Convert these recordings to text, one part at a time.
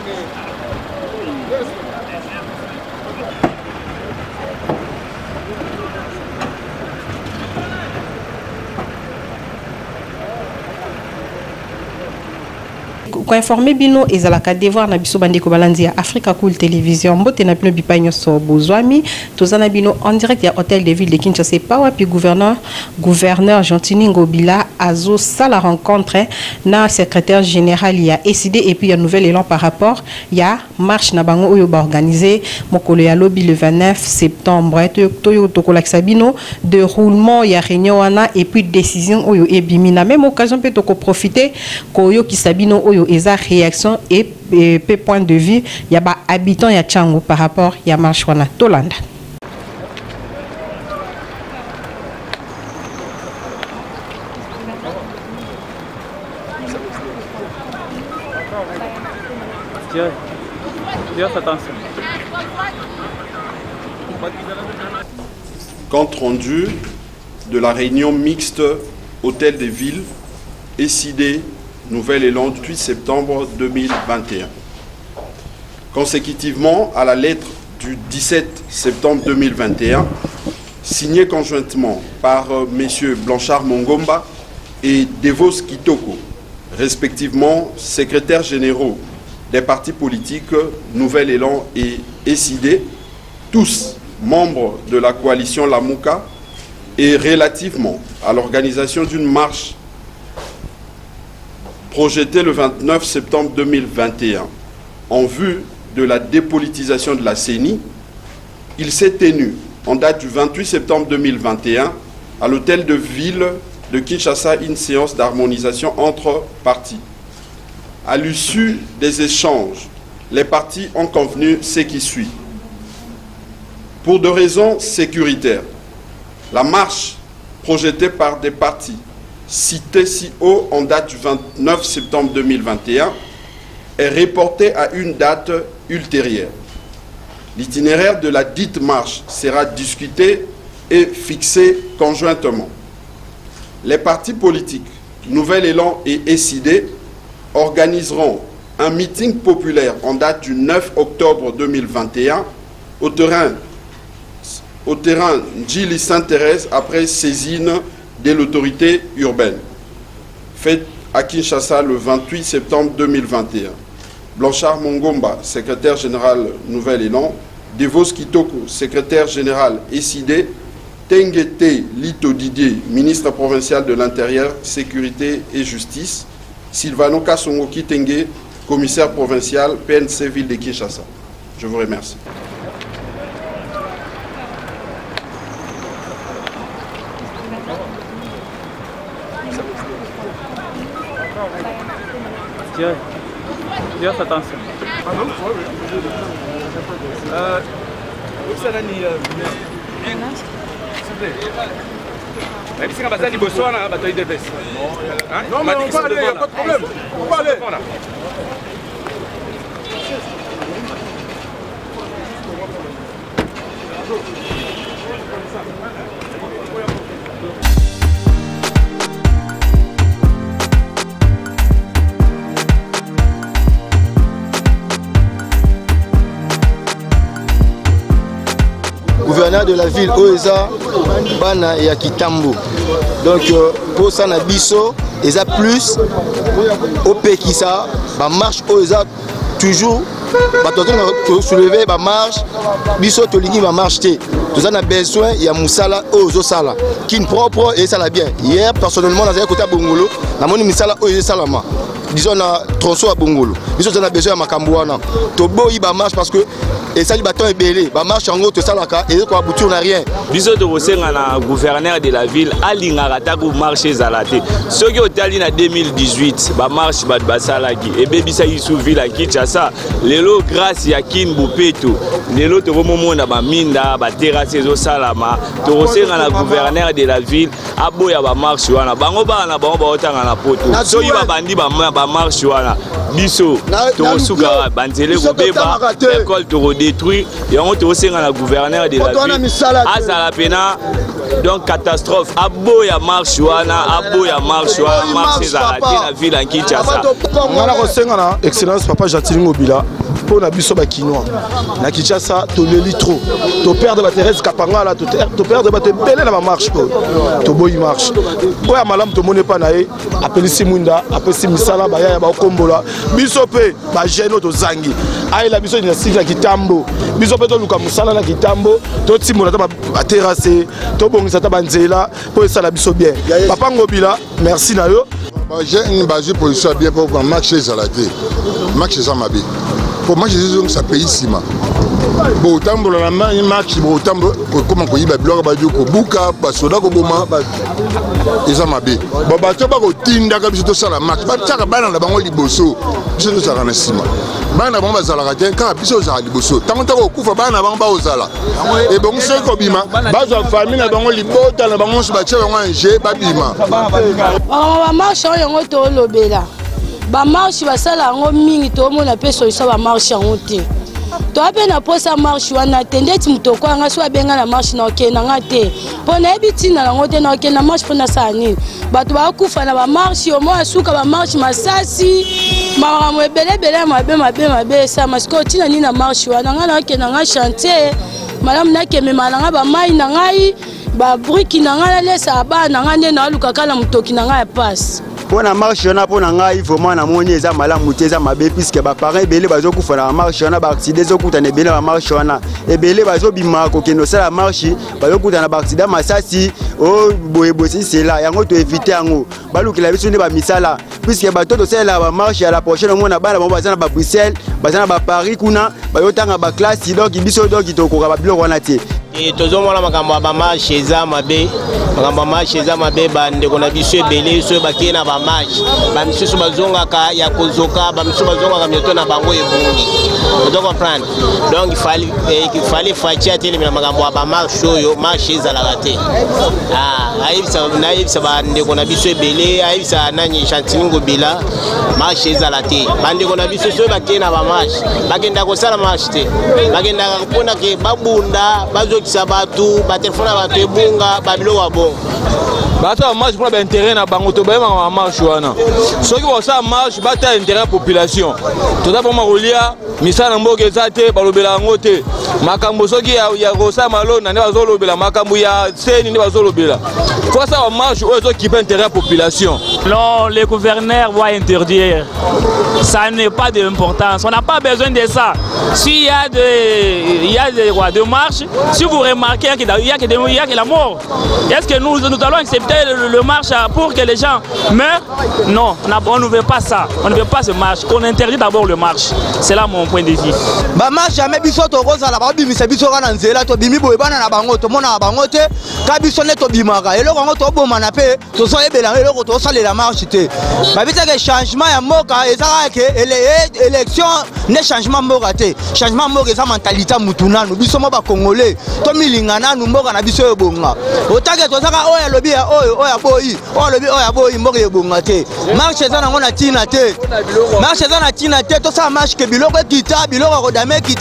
Ko informer bino ezalaka devoir na biso bandeko balandi ya Africa Cool Télévision mbote na bino bipanyo so bozwami tozana bino en direct ya Hôtel de Ville de Kinshasa pawa puis gouverneur Gentini Ngobila azo sala rencontre na secrétaire général ya ECD et puis ya nouvel élan par rapport ya marche na bango oyo ba organiser mokolo ya lobby le 29 septembre toyo tokolakisa bino déroulement ya réunion wana et puis décision oyo ebimi na même occasion peut toko profiter koyo kisabino oyo eza réaction et point de vue ya ba habitants ya Tchango par rapport ya marche wana tolanda. Compte rendu de la réunion mixte Hôtel des Villes ECD Nouvel Élan du 8 septembre 2021. Consécutivement à la lettre du 17 septembre 2021, signée conjointement par messieurs Blanchard Mongomba et Devos Kitoko, respectivement secrétaires généraux des partis politiques Nouvel Élan et ECD, tous membres de la coalition Lamouka, et relativement à l'organisation d'une marche projetée le 29 septembre 2021 en vue de la dépolitisation de la CENI, il s'est tenu en date du 28 septembre 2021 à l'hôtel de ville de Kinshasa une séance d'harmonisation entre partis. À l'issue des échanges, les partis ont convenu ce qui suit. Pour des raisons sécuritaires, la marche projetée par des partis cités si haut en date du 29 septembre 2021 est reportée à une date ultérieure. L'itinéraire de la dite marche sera discuté et fixé conjointement. Les partis politiques Nouvel Élan et ECD organiseront un meeting populaire en date du 9 octobre 2021 au terrain Njili Sainte-Thérèse après saisine de l'autorité urbaine. Faite à Kinshasa le 28 septembre 2021. Blanchard Mongomba, secrétaire général Nouvel Élan, Devos Kitoko, secrétaire général ECD, Tengete Lito Didier, ministre provincial de l'Intérieur, Sécurité et Justice, Sylvano Kasongo Kitenge, commissaire provincial PNC Ville de Kinshasa. Je vous remercie. Tiens, attention. Pardon? Où ça Dani? S'il vous plaît. Même si on va aller bosser, on a bataille de veste. Non, mais on va aller, il n'y a pas de problème. On va aller. Gouverneur de la ville Oeza Bana et Kitambo. Donc pour ça na biso eza plus au Pekisa ba marche Oeza toujours ba soulever ba marche biso to lingi ba marche té. Nous avons besoin il y a musala Ozo sala qui propre et ça la bien. Hier personnellement dans un côté à Bongolo, na moni musala Ozo salama. Disons na tronçon à Bongolo. Biso on a besoin à Makambouana. To boyi ba marche parce que et ça, le bâton est belé. Bah marche en gros, tout ça là, et quoi aboutir on n'a rien. Biso de Rosenga na gouverneur de la ville, Alingara ko marché zalaté. Ceux qui ont été en 2018, bah marche bad basalaki. Et baby ça y sous ville à Kinshasa. Lelo grâce ya Kin Bupeto. Lelo to moment na ba minda, ba terrasse zo salama. To Rosenga na gouverneur de la ville, aboya ba marche wana. Bango ba na bango ba otanga na poto. So y ba bandi ba ba marche wana biso to suka banzele ko beba école to détruire et on to senga la gouverneur de la ville azala pena donc catastrophe aboya marche wana marche za la ville en Kinshasa ngana ko senga na excellence papa Jatilingo Bila pour na biso ba kinois na Kinshasa to leli trop to perdre ba Thérèse Kapanga là to perdre ba te belé na ba marche to boy marche oya malam to mone pa na e appeli Simunda appeli misala ba ya ba kombola biso pe ba jeno to zangi ai la biso na sika kitambo biso pe to luka musala na kitambo to timola ta ba terrasse to bongisa ta banzela pour ça la biso bien papa Ngobila merci na yo j'ai une base position bien pour marcher zalaté marcher za mabe pour marcher ça pays sima bon tambo la marche bon tambo comment ko yiba bloc ba joko buka ba soda ko boma eza mabe ba ba to ba ko tinda ka biso to sala marche ba tsaka bana na bango liboso biso to sala na sima bana bango bazala ka ten ka biso za liboso tango to ko kufa bana bango ba ozala e bon so ko bima ba zo famille na bango libota na bango so ba tsheba ngo anje ba bima ba marche yango to lobela ba marche ba sala ngo mingi to mona pe so ba marche yango te to apena posa marche wana tendeti mutoko anga so abenga na marche na okena ngate pona ebitina na ngote na okena marche pona sani bato ba kufa na ba marche o mo asuka ba marche masasi mama mo ebele mabe sa masko tina ni na marche wana ngana okena nga chantier madame na keme malanga ba mai na ngai ba briki na ngala lesa ba na ngane na luka kala mutoki na ngai passe pona marche na pona ngai vraiment na moni eza malamu te eza mabe puisque ba parents ebele bazokufa na marche na ba accident ezokutana ebele na marche wana ebele bazobima kokeno sala marche bazokutana ba accident masasi o boyebosi cela yango to éviter yango balukila biso ne ba misala puisque bato to sala ba marche à la prochaine mona bana bon bazana ba Bruxelles bazana ba Paris kuna bayotanga ba classe donc biso donc tokoka ba biloko wana te et tozomona makambo ya bamarche eza mabe makambo ya marche eza mabe bandeko na biso ebele so bakeye na bamarche bamisusu bazongaka ya kozoka bamisusu bazongaka mioto na bango ebungi ozo comprendre donc il fallait faci atelemela makambo ya bamarche oyo marche ezalaka te ayebisa bandeko na biso ebele ayebisa nani Jatilingo Bila marche ezala te bandeko na biso so bakeye na bamarche bakendaka kosala marche te bakendaka mpona ke babunda bazokisa bato batelefone ya bato ebunga babiloko ya bongo bato marche pour l'intérêt na bango to ba ma marche wana soki ba sa marche bata intérêt population to da vraiment rolia misala mboke ezate balobela ngo te makambo soki ya rosa malona ne bazolobela makambo ya seni ne bazolobela faut ça ba marche ozo qui peut intérêt population. Non, les gouverneurs vont interdire. Ça n'est pas d'importance. On n'a pas besoin de ça. S'il y a des marches, si vous remarquez qu'il y a que la mort, est-ce que nous allons accepter le marche pour que les gens meurent? Non, on ne veut pas ça. On ne veut pas ce marche. On interdit d'abord le marche. C'est là mon point de vue. Ba marche jamais biso to roza la ba bimisa biso kana nzela to bimi boye bana na bango to mona bango te ka biso ne to bimaka eloko ngo to bomana pe to so ebela eloko to salela marche te ba bitsa ke changement ya moka ezaka ke élection ne changement moka te changement moka eza mentalité mutunanu biso mo ba congolais to milingana nu moka na biso ebonga otake to saka oya lobi ya oya boyi oya lobi oya boyi moka ebonga te marche eza nango na tina te marche eza na tina te to sa marche ke biloko kita biloko ko dame kita.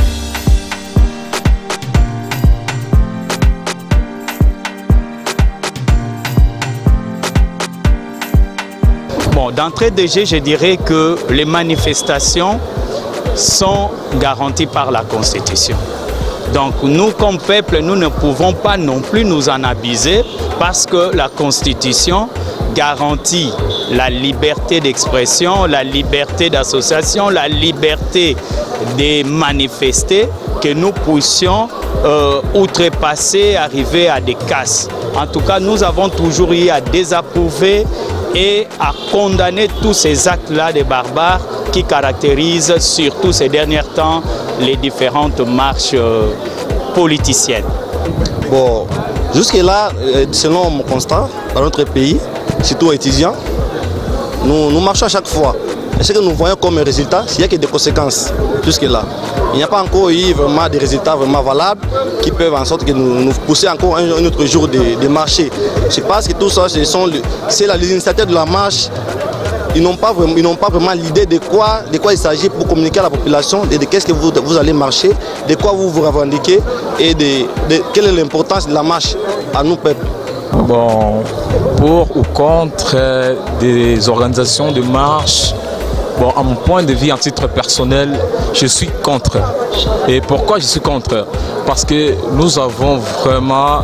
Bon, d'entrée de jeu, je dirais que les manifestations sont garanties par la Constitution. Donc nous, comme peuple, nous ne pouvons pas non plus nous en abuser parce que la Constitution garantit la liberté d'expression, la liberté d'association, la liberté de manifester, que nous puissions outrepasser, arriver à des casses. En tout cas, nous avons toujours eu à désapprouver et à condamner tous ces actes-là de barbares qui caractérisent surtout ces derniers temps les différentes marches politiciennes. Bon, jusque-là, selon mon constat, dans notre pays, surtout étudiants, nous marchons à chaque fois. Et ce que nous voyons comme résultat, c'est qu'il y a que des conséquences jusque-là. Il n'y a pas encore eu vraiment des résultats vraiment valables qui peuvent en sorte que nous pousser encore un autre jour de marcher. Je pense que tout ça, c'est l'initiative de la marche ils n'ont pas vraiment l'idée de quoi il s'agit pour communiquer à la population, de qu'est-ce que vous allez marcher, de quoi vous vous revendiquez et de quelle est l'importance de la marche à nous peuple. Bon, pour ou contre des organisations de marche, bon, à mon point de vue, en titre personnel, je suis contre. Et pourquoi je suis contre? Parce que nous avons vraiment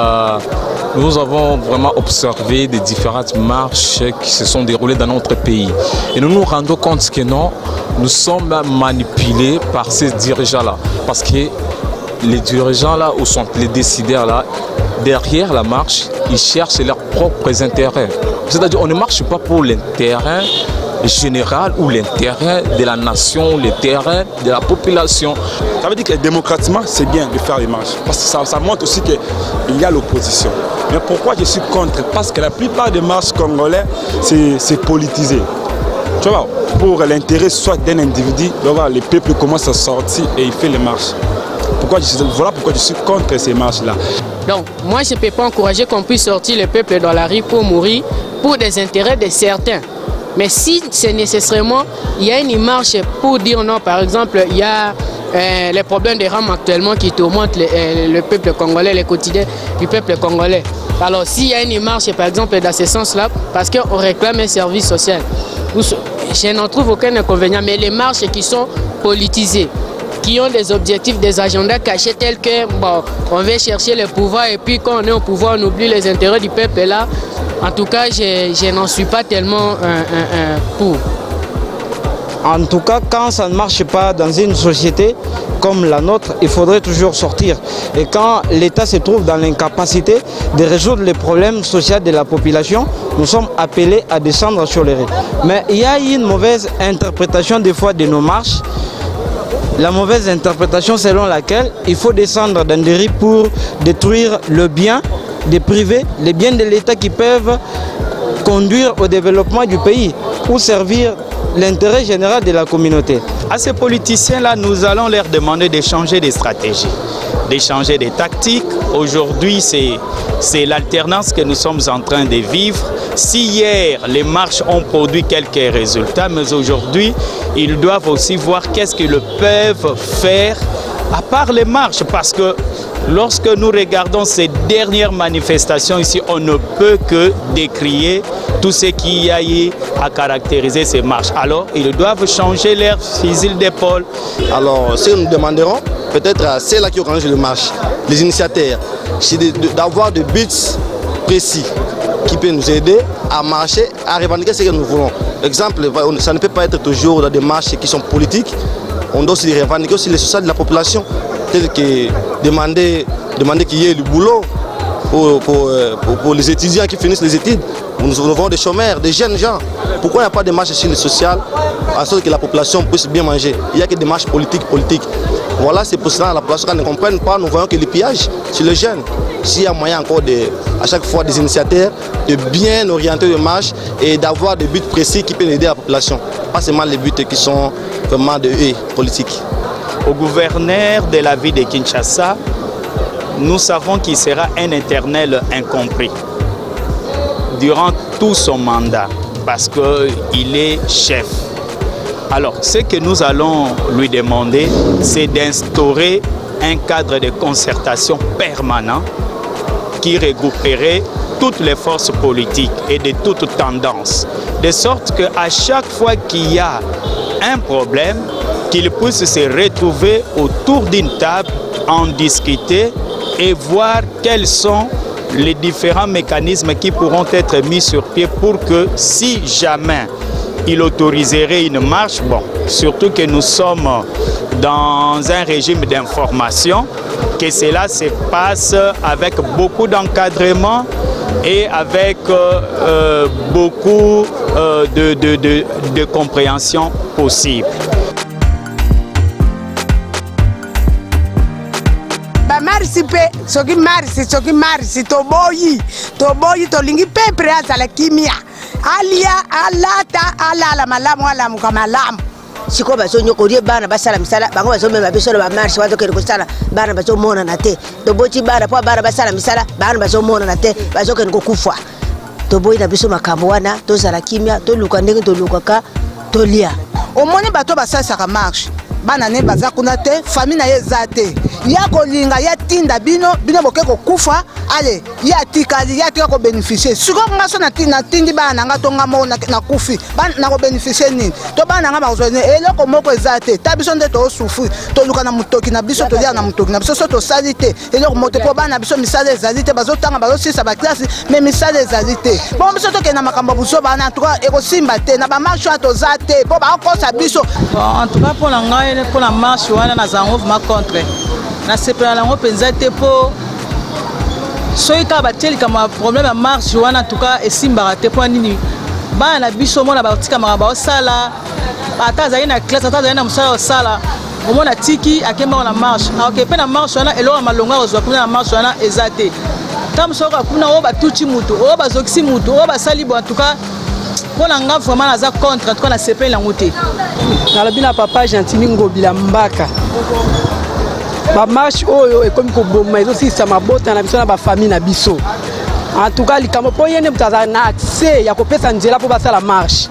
observé des différentes marches qui se sont déroulées dans notre pays. Et nous nous rendons compte que non, nous sommes manipulés par ces dirigeants-là. Parce que les dirigeants-là, ou sont les décideurs-là, derrière la marche, ils cherchent leurs propres intérêts. C'est-à-dire qu'on ne marche pas pour l'intérêt général ou l'intérêt de la nation, l'intérêt de la population. Ça veut dire que démocratiquement, c'est bien de faire des marches. Parce que ça montre aussi qu'il y a l'opposition. Mais pourquoi je suis contre? Parce que la plupart des marches congolais, c'est politisé. Tu vois, pour l'intérêt soit d'un individu, le peuple commence à sortir et il fait les marches. Voilà pourquoi je suis contre ces marches-là. Donc, moi, je ne peux pas encourager qu'on puisse sortir le peuple dans la rue pour mourir pour des intérêts de certains. Mais si c'est nécessairement, il y a une marche pour dire non, par exemple, il y a les problèmes des rames actuellement qui tourmentent le peuple congolais, les quotidiens du peuple congolais. Alors, s'il y a une marche, par exemple, dans ce sens-là, parce qu'on réclame un service social, je n'en trouve aucun inconvénient, mais les marches qui sont politisées, qui ont des objectifs, des agendas cachés tels que, bon, on veut chercher le pouvoir et puis quand on est au pouvoir, on oublie les intérêts du peuple là. En tout cas, je n'en suis pas tellement pour. En tout cas, quand ça ne marche pas dans une société comme la nôtre, il faudrait toujours sortir. Et quand l'État se trouve dans l'incapacité de résoudre les problèmes sociaux de la population, nous sommes appelés à descendre sur les rues. Mais il y a une mauvaise interprétation des fois de nos marches. La mauvaise interprétation selon laquelle il faut descendre dans des rues pour détruire le bien des privés, les biens de l'État qui peuvent conduire au développement du pays ou servir l'intérêt général de la communauté. À ces politiciens-là, nous allons leur demander de changer de stratégie, de changer de tactique. Aujourd'hui, c'est l'alternance que nous sommes en train de vivre. Si hier, les marches ont produit quelques résultats, mais aujourd'hui, ils doivent aussi voir qu'est-ce qu'ils peuvent faire à part les marches, parce que lorsque nous regardons ces dernières manifestations ici, on ne peut que décrier tout ce qui y a eu à caractériser ces marches. Alors, ils doivent changer leur fusil d'épaule. Alors, ce que nous demanderons, peut-être à ceux-là qui organisent les marches, les initiateurs, c'est d'avoir des buts précis qui peuvent nous aider à marcher, à revendiquer ce que nous voulons. Exemple, ça ne peut pas être toujours dans des marches qui sont politiques. On doit aussi revendiquer aussi les social de la population, tel que demander qu'il y ait du boulot pour les étudiants qui finissent les études. Nous avons des chômeurs, des jeunes gens. Pourquoi il n'y a pas de marche sur le social, en sorte que la population puisse bien manger? Il n'y a que des marches politiques. Voilà, c'est pour cela que la population ne comprenne pas, nous voyons que les pillages sur les jeunes. S'il y a moyen encore à chaque fois des initiateurs de bien orienter les marches et d'avoir des buts précis qui peuvent aider la population. Pas seulement les buts qui sont vraiment de politiques. Au gouverneur de la ville de Kinshasa, nous savons qu'il sera un éternel incompris durant tout son mandat parce qu'il est chef. Alors, ce que nous allons lui demander, c'est d'instaurer un cadre de concertation permanent qui regrouperait toutes les forces politiques et de toutes tendances, de sorte qu'à chaque fois qu'il y a un problème, qu'ils puissent se retrouver autour d'une table, en discuter et voir quels sont les différents mécanismes qui pourront être mis sur pied pour que si jamais il autoriserait une marche, bon, surtout que nous sommes dans un régime d'information, que cela se passe avec beaucoup d'encadrement et avec beaucoup de compréhension possible. Marsi pe soki marsi toboyi tolingi pepre azala kimia alia alata alala malamu alamu kamalamu siko bazonyokolie bana basala misala bango bazomema biso ba marche bazokende kosala bana bazomona na te toboti bana po bana basala misala bana bazomona na te bazokende kokufa toboyi na biso makambo wana tozala kimia toluka ndenge tolukaka tolia omoni bato basalisaka marche bana ne baza kuna te famille na ye eza te ya kolinga ya tinda bino boke kokufa ale ya tikali ya tika kobénéficie sikoyo nga so natindi bana na nga to nga moko nakufi na kobénéficie nini to bana na nga bakozwa nini eloko moko eza te ta biso nde toosufri toluka na motoki na biso tolia na motoki na biso so tosali te eloko moko te mpo bana na biso misala ezali te bazotanga bazosilisa baklase me misala ezali te mpo biso tokende na makambo buso bana antuka ekosimba te na bamarche wana toza te mpo bakokosa biso antuka mpo na ngai mpo na marche wana nazango vraimen contre nasepela nango mpenza te mpo soki kaka batie likambo ya problème ya marche wana antuka esimbaka te mpo nini bana na biso mona batikamaka baosala ata azali na classe ata azali na mosala osala omona atiki akembaka na marche aoke mpe na marche wana eloko ya malongo akozwa kuna na marche wana eza te ta mosoki akuna oyo batuti mutu oyo bazokisi mutu oyo basali bo antuka mpo na nga vraiment naza contre antuka nasepeli yango te nalobi na papa Gentini Ngobila Mbaka bamarshe oyo ekomi koboma ezosilisa mabota na biso na bafamille na biso antuka likambo mpo ye nde moto azala na accès ya kopesa nzela mpo basala marshe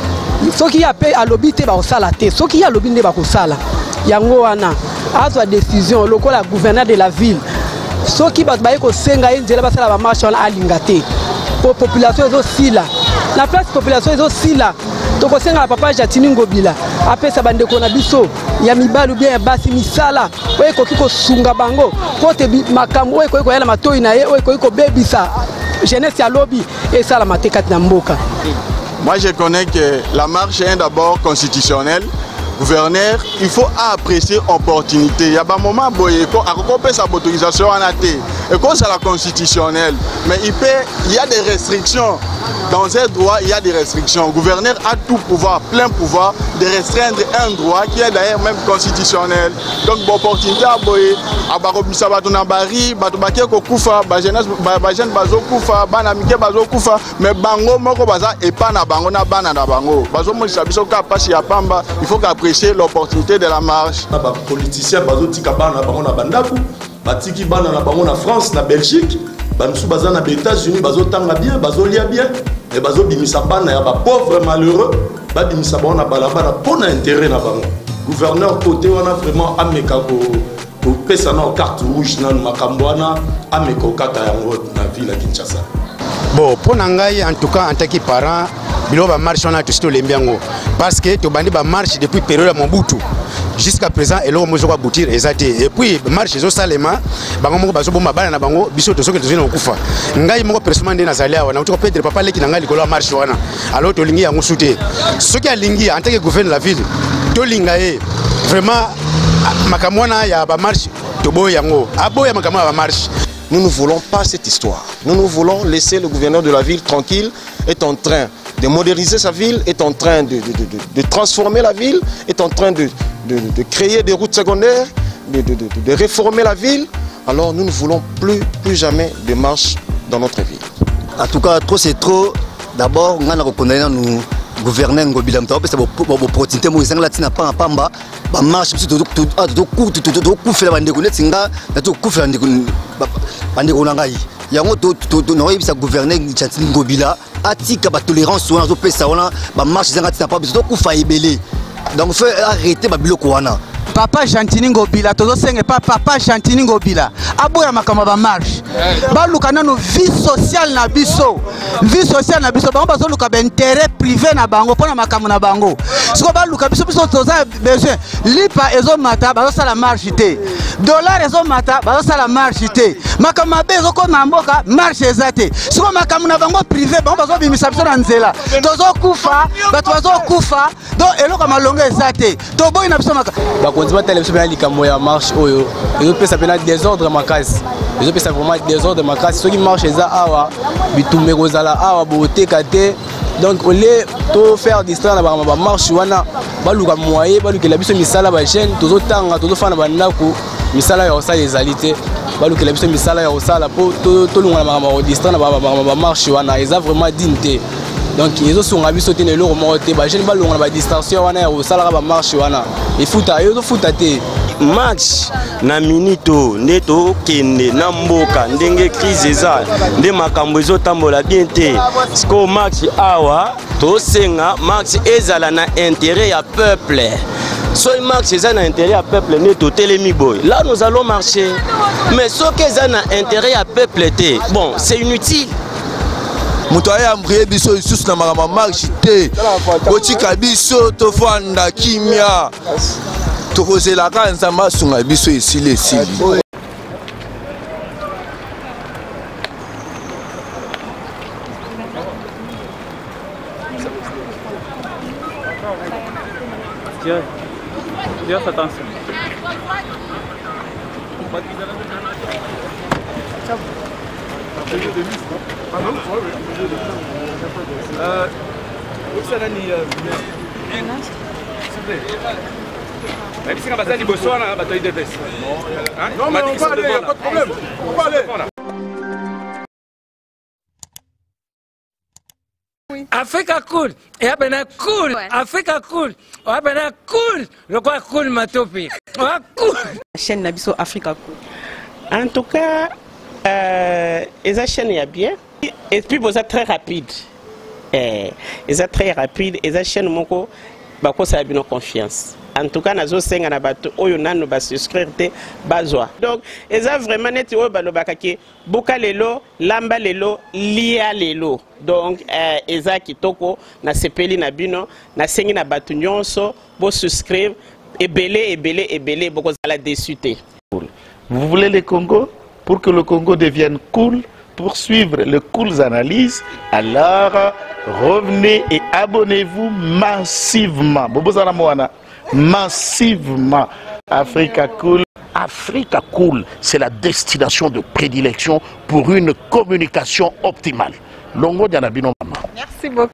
soki ye ape alobi te bakosala te soki ye alobi nde bakosala yango wana azwa décision lokola gouverneur de la ville soki bato baye kosenga ye nzela basala bamarshe wana alinga te po population ezosila na place population ezosila tokosenga papa Gentini Ngobila apesa bandeko na biso ya mibali bien ya basi misala oyo ekoki kosunga bango po te makambo oyo ekoki koyala matoi na ye oyo ekoki kobebisa jeunesse ya lobi esalama te kati na mboka. Moi je connais que la marche est d'abord constitutionnelle. Gouverneur, il faut apprécier l'opportunité. Il y a un moment où il y a autorisation en AT. Et comme c'est la constitutionnelle, mais il y a des restrictions. Dans ces droits, il y a des restrictions. Le gouverneur a tout pouvoir, plein pouvoir de restreindre un droit qui est d'ailleurs même constitutionnel. Donc, l'opportunité à boyer, à Barobisa Batonabari, Batobake Kokufa, Bajen Bazo Kufa, Banamike Bazo Kufa, mais Bango Moko Baza et pas na Bango na Bana na Bango. Bazo Moïsabiso Kapashi à Pamba, il faut apprécier l'opportunité de la marche. Les politiciens Bazo Tika Bana na Bango na Bandaku, Batiki Bana na Bango na France, na Belgique. Bansou baza na États-Unis bazo tanga bien bazo lia bien et bazo bimisa bana ya ba pauvre malheureux ba bimisa bana balaba na pona intérêt na bango gouverneur côté wana vraiment ameka ko pesa na carte rouge na makambo wana ameka kata yango na ville ya Kinshasa. Bon pour ngai en tout cas en tant que parent bilo ba marche wana tout lembiango parce que to bandi ba marche depuis période ya Mobutu jusqu'à présent eloko mozo kwa boutir ezate et puis marche zo salema bango moko bazo bomba bana na bango biso to soki tozina okufa ngai moko personnellement ndena zalia wana uto Pedro papa leki na ngai likolo marche wana alors to lingi yango soute soki alingi en tant que gouverneur de la ville to linga e vraiment makamwana ya ba marche to boy yango aboya makamwa ba marche. Nous ne voulons pas cette histoire. Nous voulons laisser le gouverneur de la ville tranquille, est en train de moderniser sa ville, est en train de transformer la ville, est en train de créer des routes secondaires, de réformer la ville. Alors nous ne voulons plus jamais de marche dans notre ville. En tout cas, trop c'est trop. D'abord, on a reconnu nous gouverneur Ngobila Mbaka parce que pour opportunité moi ils latina pas pamba ba marche tout kufela bandeko netinga na tout kufela bandeko na ngai yango to no yebisa gouverneur Gentini Ngobila atika ba tolérance wana zo pesa wana ba marche zanga tina pas to kufa ebele donc faut arrêter ba biloko wana. Papa Gentini Ngobila tozosenge papa Gentini Ngobila aboya makambo ba marche baluka nano vie sociale na biso bango bazoluka ba intérêt privé na bango pona makambo na bango siko baluka biso toza besoin lipa ezomata bazosala marche te dollar ezomata bazosala marche te makambo mabe ezokoma mboka marche ezate siko makambo na bango privé bango bazobimisa biso na nzela tozokufa bato bazokufa donc eloko malongo ezate toboyi na biso makambo konti batala biso pena likambo ya marche oyo ezopesa pena désordre makasi ezopesa vraiment désordre makasi soki marche eza awa bitumbe kozala awa boteka te donc ole to faire distraire na ba marche wana baluka moyen balukela biso misala ba jeune tozotanga tozofana bandako misala ya osala ezali te balukela biso misala ya osala po tolunga na ba distraire na ba marche wana eza vraiment digne te donc ils sont ravis sauter les lots montés bah j'ai pas long la distanciation wana au salaire ba marche wana et futa et futa te match na minito neto kende na mboka ndenge crise eza nde makambo ezotambola bien te siko match awa tosenga match ezala na intérêt ya peuple soki match eza na intérêt ya peuple neto telemi boy là nous allons marcher mais soki eza na intérêt ya peuple te bon c'est inutile. Moto aya mbriye biso isusu na makambo marche te botika biso tofanda kimia tokozelaka nzambe asunga biso esili. Dieu attention. Non, mais on va aller, il n'y a pas de problème. On va aller. Africa cool, et après cool, Africa cool, après cool, le quoi cool matopi, cool. Chaîne Nabiso Africa cool. En tout cas, les chaînes y a bien. Et puis vous êtes très rapide. Ils sont très rapide. Les chaînes moko, bako ça a bien confiance. En tout cas, nazo senga na bato oyo nanu ba souscrire te bazwa. Donc, ils ont vraiment net oyo balobaka ke boka lelo, lamba lelo, lia lelo. Donc, ils ont kitoko na sepeli na bino, na sengi na bato nyonso, bo souscrire ebele boko za la désuté. Vous voulez le Congo? Pour que le Congo devienne cool, pour suivre les cool analyses, alors revenez et abonnez-vous massivement. Massivement. Africa Cool. Africa Cool, c'est la destination de prédilection pour une communication optimale. Longo Dianabino Mama. Merci beaucoup.